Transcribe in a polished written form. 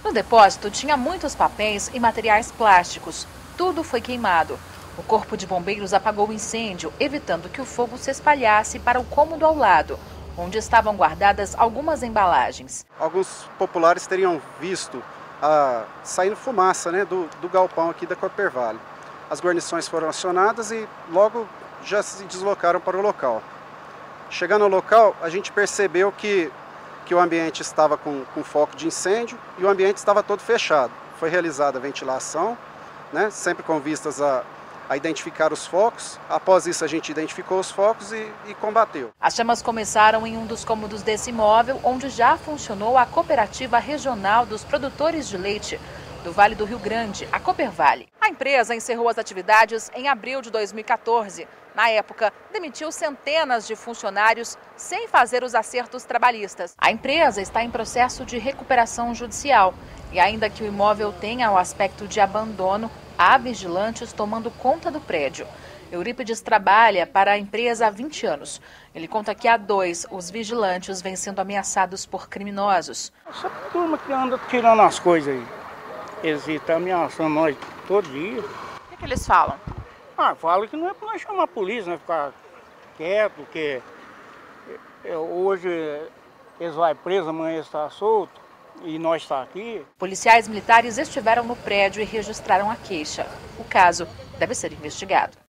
No depósito tinha muitos papéis e materiais plásticos. Tudo foi queimado. O corpo de bombeiros apagou o incêndio, evitando que o fogo se espalhasse para o cômodo ao lado, onde estavam guardadas algumas embalagens. Alguns populares teriam visto saindo fumaça, né, do galpão aqui da Coppervale. As guarnições foram acionadas e logo já se deslocaram para o local. Chegando ao local, a gente percebeu que o ambiente estava com foco de incêndio e o ambiente estava todo fechado. Foi realizada a ventilação, né, sempre com vistas a identificar os focos. Após isso, a gente identificou os focos e combateu. As chamas começaram em um dos cômodos desse imóvel, onde já funcionou a Cooperativa Regional dos Produtores de Leite do Vale do Rio Grande, a Coppervale. A empresa encerrou as atividades em abril de 2014. Na época, demitiu centenas de funcionários sem fazer os acertos trabalhistas. A empresa está em processo de recuperação judicial e, ainda que o imóvel tenha o aspecto de abandono, há vigilantes tomando conta do prédio. Eurípides trabalha para a empresa há 20 anos. Ele conta que há 2, os vigilantes vêm sendo ameaçados por criminosos. Essa turma que anda tirando as coisas aí, eles estão ameaçando nós todo dia. O que eles falam? Fala que não é para nós chamar a polícia, né? Ficar quieto, que hoje eles vão presos, amanhã está solto e nós está aqui. Policiais militares estiveram no prédio e registraram a queixa. O caso deve ser investigado.